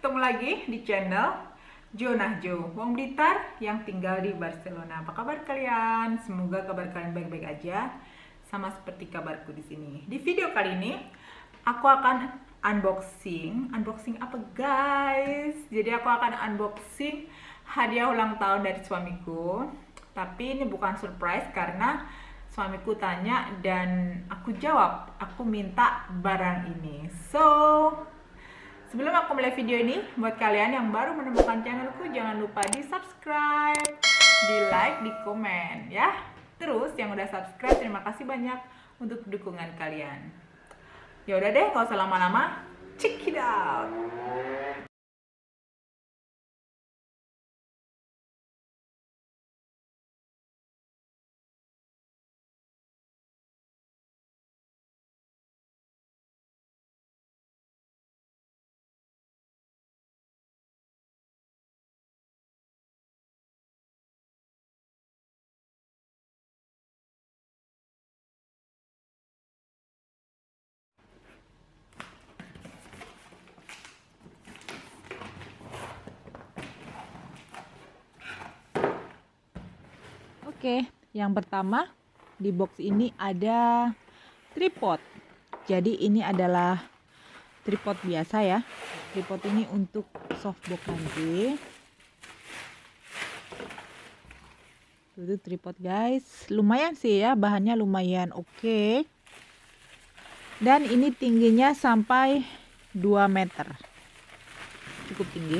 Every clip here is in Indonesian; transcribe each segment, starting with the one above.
ketemu lagi di channel Jo Wong Blitar yang tinggal di Barcelona. Apa kabar kalian? Semoga kabar kalian baik-baik aja, sama seperti kabarku di sini. Di video kali ini aku akan unboxing apa guys? Jadi aku akan unboxing hadiah ulang tahun dari suamiku. Tapi ini bukan surprise karena suamiku tanya dan aku jawab, aku minta barang ini. Sebelum aku mulai video ini, buat kalian yang baru menemukan channelku, jangan lupa di subscribe, di like, di komen ya. Terus yang udah subscribe, terima kasih banyak untuk dukungan kalian. Ya udah deh, gak usah lama-lama, check it out. Oke, yang pertama di box ini ada tripod. Jadi ini adalah tripod biasa ya. Tripod ini untuk softbox nanti. Itu tripod guys. Lumayan sih ya, bahannya lumayan oke. Dan ini tingginya sampai 2 meter. Cukup tinggi.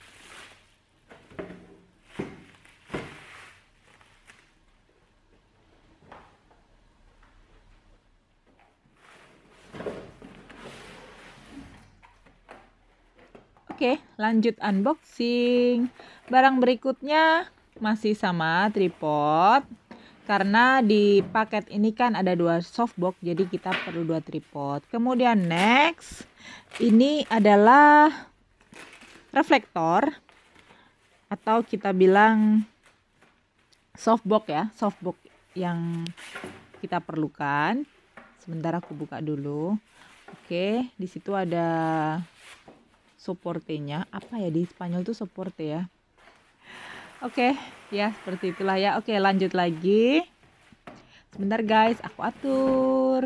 Oke, lanjut unboxing. Barang berikutnya masih sama tripod. Karena di paket ini kan ada 2 softbox, jadi kita perlu 2 tripod. Kemudian next, ini adalah reflektor atau kita bilang softbox ya, softbox yang kita perlukan. Sebentar aku buka dulu. Oke, di situ ada soportenya. Apa ya di Spanyol tuh soporte ya? Oke, ya seperti itulah ya. Oke, lanjut lagi. Sebentar guys, aku atur.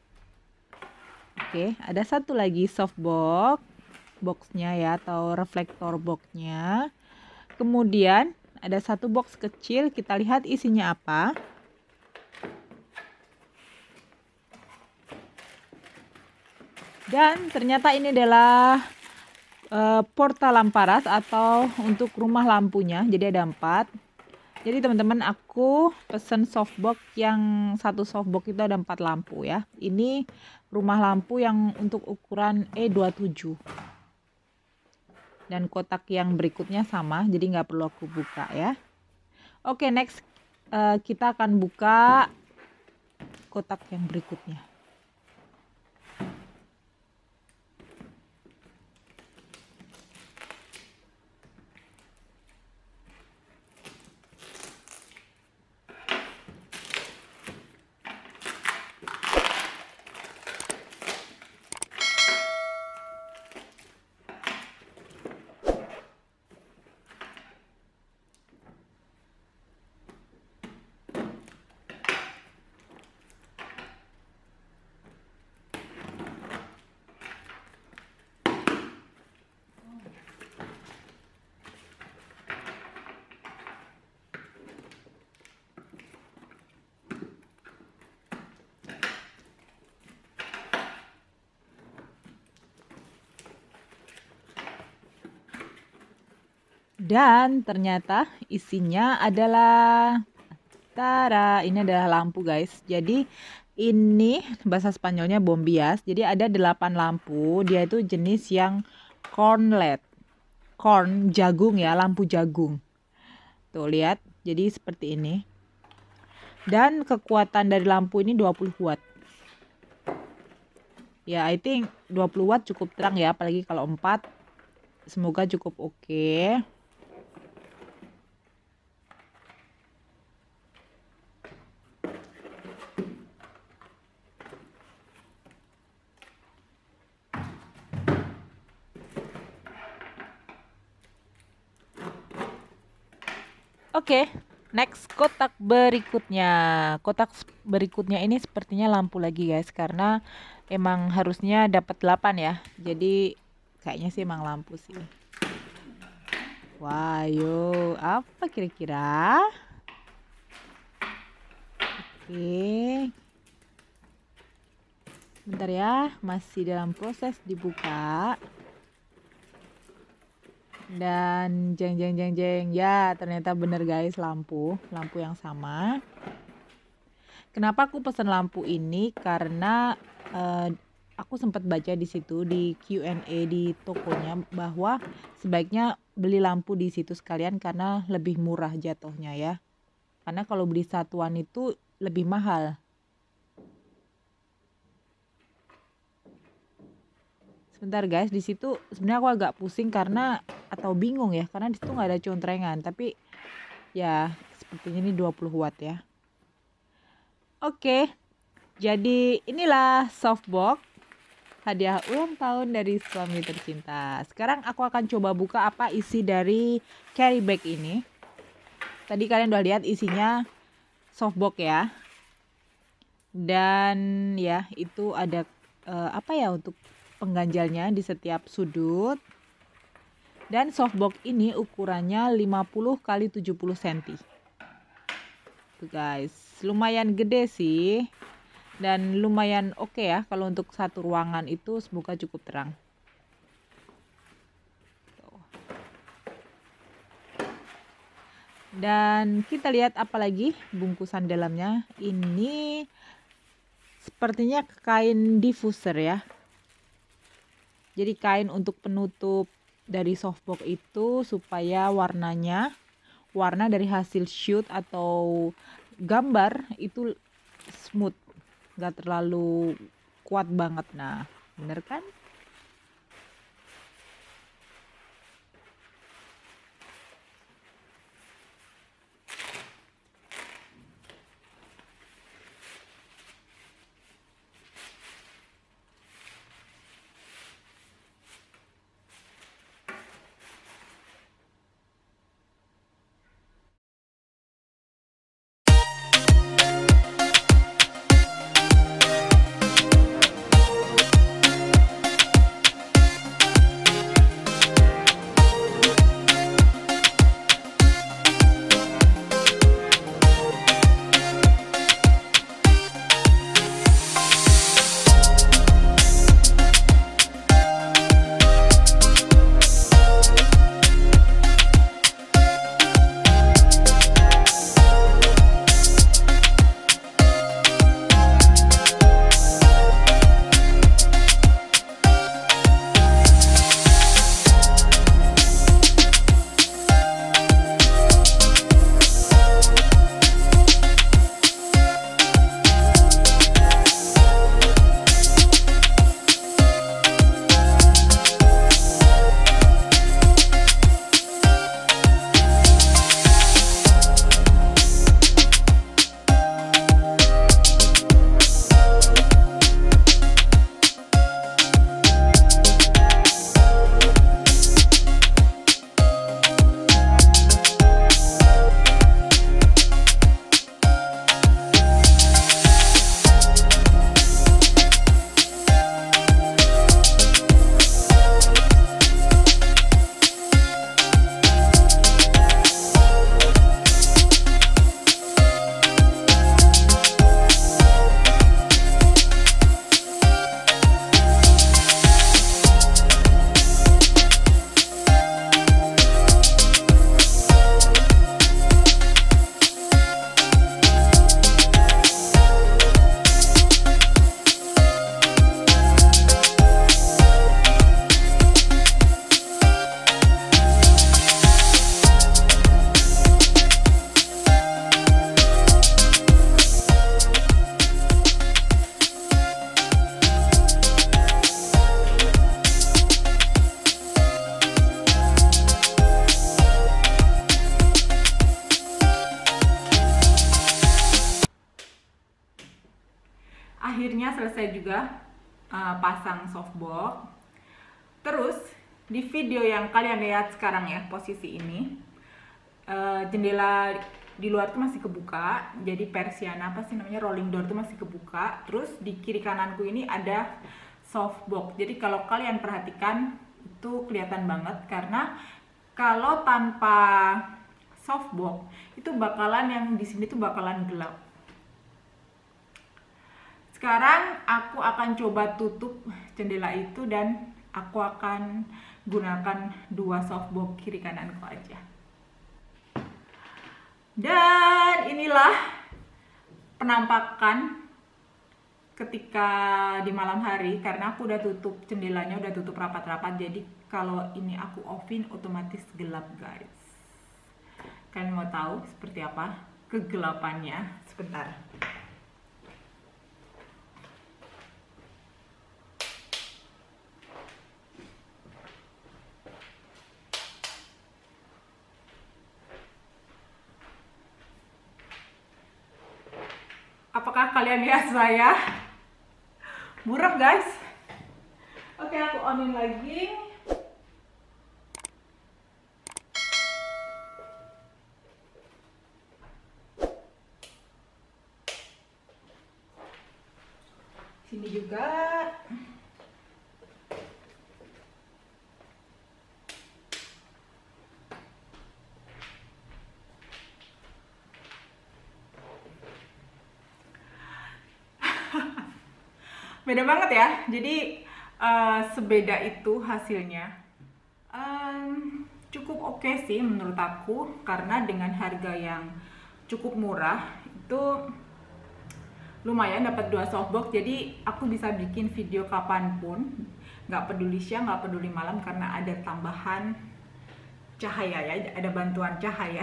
Oke, ada satu lagi softbox boxnya ya, atau reflektor boxnya. Kemudian ada satu box kecil, kita lihat isinya apa. Dan ternyata ini adalah porta lamparas atau untuk rumah lampunya. Jadi ada 4. Jadi teman-teman, aku pesen softbox yang satu softbox itu ada 4 lampu ya. Ini rumah lampu yang untuk ukuran E27. Dan kotak yang berikutnya sama, jadi nggak perlu aku buka ya. Oke, next kita akan buka kotak yang berikutnya. Dan ternyata isinya adalah ini adalah lampu guys. Jadi ini bahasa Spanyolnya bombias. Jadi ada 8 lampu. Dia itu jenis yang corn LED. Corn jagung ya, lampu jagung. Tuh lihat. Jadi seperti ini. Dan kekuatan dari lampu ini 20 watt. Ya, I think 20 watt cukup terang ya, apalagi kalau 4. Semoga cukup oke. Oke, next kotak berikutnya. Kotak berikutnya ini sepertinya lampu lagi guys, karena emang harusnya dapat 8 ya. Jadi kayaknya sih emang lampu sih. Wah, yo, apa kira-kira? Oke. Bentar ya, masih dalam proses dibuka. Dan jeng ya, ternyata bener guys, lampu yang sama. Kenapa aku pesan lampu ini? Karena aku sempat baca di situ di Q&A di tokonya bahwa sebaiknya beli lampu di situ sekalian karena lebih murah jatuhnya ya. Karena kalau beli satuan itu lebih mahal. Sebentar guys, di situ sebenarnya aku agak pusing karena atau bingung ya, karena di situ nggak ada contrengan, tapi ya sepertinya ini 20 watt ya. Oke, jadi inilah softbox hadiah ulang tahun dari suami tercinta. Sekarang aku akan coba buka apa isi dari carry bag ini. Tadi kalian udah lihat isinya softbox ya. Dan ya itu ada apa ya untuk pengganjalnya di setiap sudut. Dan softbox ini ukurannya 50 x 70 cm. Tuh guys, lumayan gede sih. Dan lumayan oke ya kalau untuk satu ruangan itu semoga cukup terang. Dan kita lihat apalagi bungkusan dalamnya. Ini sepertinya kain diffuser ya. Jadi kain untuk penutup dari softbox itu supaya warna dari hasil shoot atau gambar itu smooth, nggak terlalu kuat banget. Nah, bener kan? Akhirnya selesai juga pasang softbox. Terus di video yang kalian lihat sekarang ya, posisi ini jendela di luar tuh masih kebuka, jadi persiana apa sih namanya, rolling door tuh masih kebuka. Terus di kiri kananku ini ada softbox. Jadi kalau kalian perhatikan itu kelihatan banget, karena kalau tanpa softbox itu bakalan yang di sini tuh bakalan gelap. Sekarang aku akan coba tutup jendela itu dan aku akan gunakan 2 softbox kiri kananku aja. Dan inilah penampakan ketika di malam hari, karena aku udah tutup jendelanya, udah tutup rapat-rapat. Jadi kalau ini aku offin otomatis gelap, guys. Kalian mau tahu seperti apa kegelapannya? Sebentar. Apakah kalian lihat saya? Buram, guys. Oke, aku onin lagi. Sini juga. Beda banget ya. Jadi sebeda itu hasilnya. Cukup oke sih menurut aku, karena dengan harga yang cukup murah itu lumayan dapat 2 softbox. Jadi aku bisa bikin video kapanpun, nggak peduli siang, nggak peduli malam, karena ada tambahan cahaya ya, ada bantuan cahaya.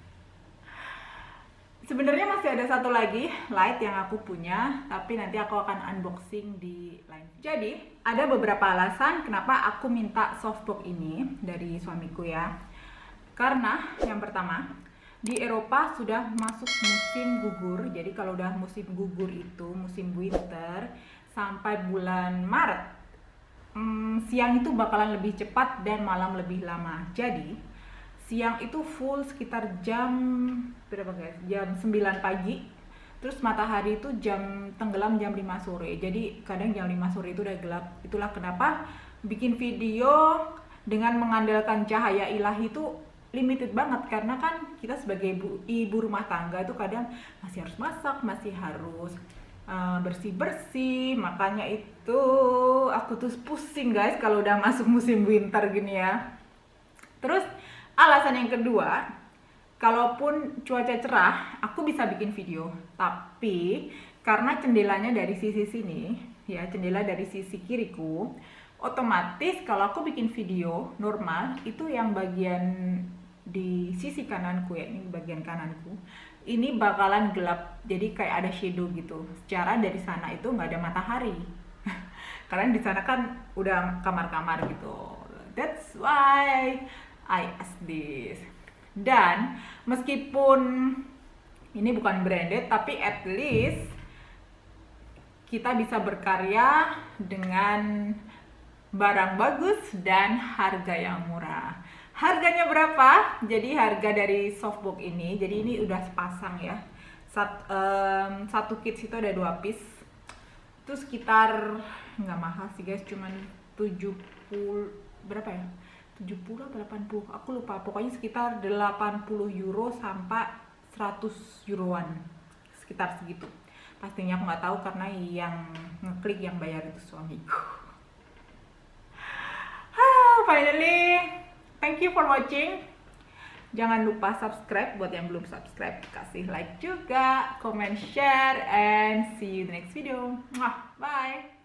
Sebenarnya masih ada satu lagi light yang aku punya, tapi nanti aku akan unboxing di lain. Jadi ada beberapa alasan kenapa aku minta softbox ini dari suamiku ya. Karena yang pertama, di Eropa sudah masuk musim gugur. Jadi kalau udah musim gugur itu musim winter sampai bulan Maret, siang itu bakalan lebih cepat dan malam lebih lama. Jadi siang itu full sekitar jam berapa guys? Jam 9 pagi. Terus matahari itu tenggelam jam 5 sore. Jadi kadang jam 5 sore itu udah gelap. Itulah kenapa bikin video dengan mengandalkan cahaya ilahi itu limited banget, karena kan kita sebagai ibu rumah tangga itu kadang masih harus masak, masih harus bersih-bersih. Makanya itu aku tuh pusing guys kalau udah masuk musim winter gini ya. Terus alasan yang kedua, kalaupun cuaca cerah, aku bisa bikin video. Tapi karena jendelanya dari sisi sini, ya jendela dari sisi kiriku, otomatis kalau aku bikin video normal, itu yang bagian di sisi kananku ya, ini bagian kananku, ini bakalan gelap. Jadi kayak ada shadow gitu. Secara dari sana itu nggak ada matahari. Karena di sana kan udah kamar-kamar gitu. That's why I ask this. Dan meskipun ini bukan branded, tapi at least kita bisa berkarya dengan barang bagus dan harga yang murah. Harganya berapa? Jadi harga dari softbox ini, jadi ini udah sepasang ya. Satu kit itu ada 2 piece. Itu sekitar nggak mahal sih guys, cuman 70 berapa ya? 70 atau 80, aku lupa, pokoknya sekitar 80 euro sampai 100 euroan, sekitar segitu. Pastinya aku nggak tahu karena yang ngeklik, yang bayar itu suamiku. Finally, thank you for watching. Jangan lupa subscribe buat yang belum subscribe, kasih like juga, comment, share, and see you in the next video. Bye.